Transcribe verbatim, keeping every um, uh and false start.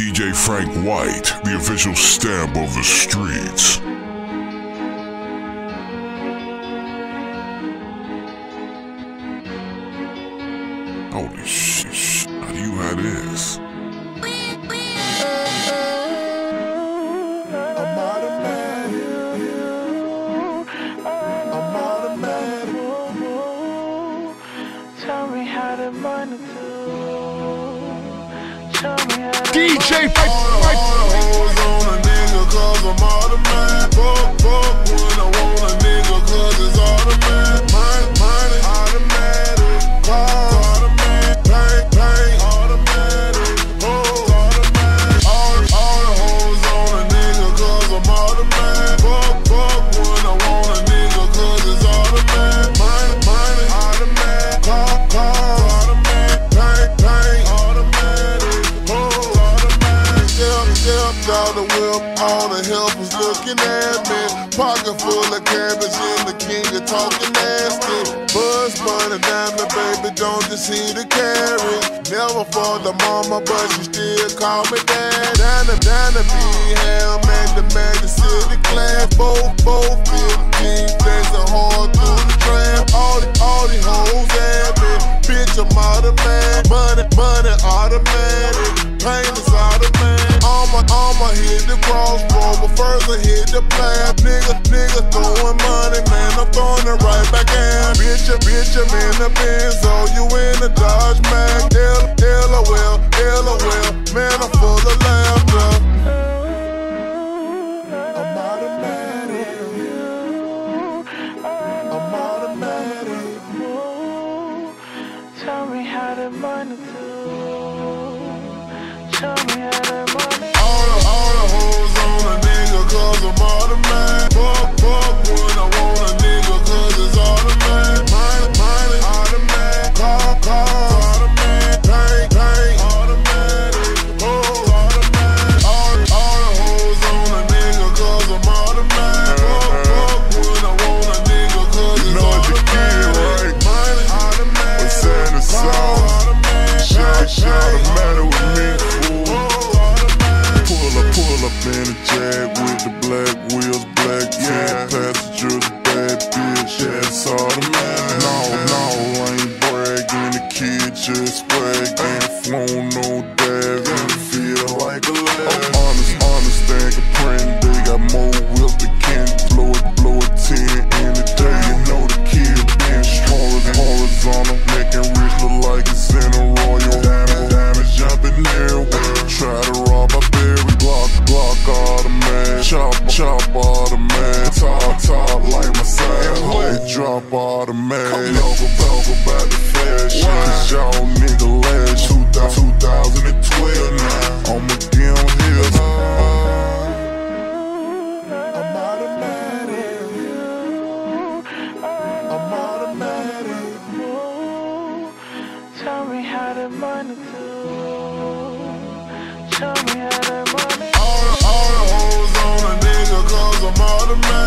D J Frank White, the official stamp of the streets. Holy shit, how do you have this? I'm automatic. I'm automatic. Tell me how to money do. Tell me how to D J All the hoes on a nigga cause I'm automatic. Fuck, fuck when I want a nigga cause it's automatic. Mine, mine, automatic. Car, automatic. Paint, paint, automatic. Hoes, automatic. All, all the hoes on a nigga cause I'm automatic. Fuck, fuck when I want a nigga cause it's automatic. Mine, mine, automatic. Car, car, automatic. Paint, paint, automatic. Hoes, automatic. Step, stepped out the whip, all the helpers looking at me. Pocket full of cabbage and the king of talking nasty. Buzz money, diamond, baby, don't just see the carry. Never for the mama, but she still call me dad. Down to, down to be hell, man, the Magic City class. Both, both fifteen, flexing hard through the trap. All the, all the hoes at me. Bitch, I'm automatic. Money, money, automatic. Pain is automatic. I'ma, I'ma hit the crossroad, but first I hit the plan. Nigga, nigga throwing money, man, I'm throwing it right back in. Bitch, ya, bitch, I'm in the Benz, oh, you in the Dodge Mag. L, LOL, LOL, man, I'm full of laughter. I'm automatic. I'm automatic. Tell me how to money do. Tell me how to money. All the, all the hoes on a nigga cause I'm automatic. Fuck, fuck when I want a nigga cause it's automatic. Mine, mine, automatic. Car, car, automatic. Paint, paint, automatic. Hoes, automatic. All, all the hoes on a nigga cause I'm automatic. Fuck, fuck when I want a nigga cause it's You know what the kid, automatic. right? Mine, automatic. What's that in the Car, song? automatic. Shit, shit, automatic with me, fool. Hoes, automatic. Pull up, pull up in a Jag with the black wheels, black yeah. Passengers, bad bitch, that's automatic. No, no, I ain't bragging, the kid just swag. Ain't flown no dab, and feel like a lad. I'm honest, honest, and print. They got more wheels than can blow it, blow it ten in the day. You know the kid been strong, horizontal, making rich look like it's in a royal. Diamond, diamond jumping everywhere. Try to rob a berry. Glock, Glock, automatic. Chop, chop, automatic. Top, top, like my side. They drop automatic. Logo, logo, about the flash. Cause y'all nigga last two thousand twelve now. I'ma get on hills. I'm automatic. I'm automatic. Tell me how to money do. Tell me how to money. All the, all the hoes on a nigga cause I'm automatic.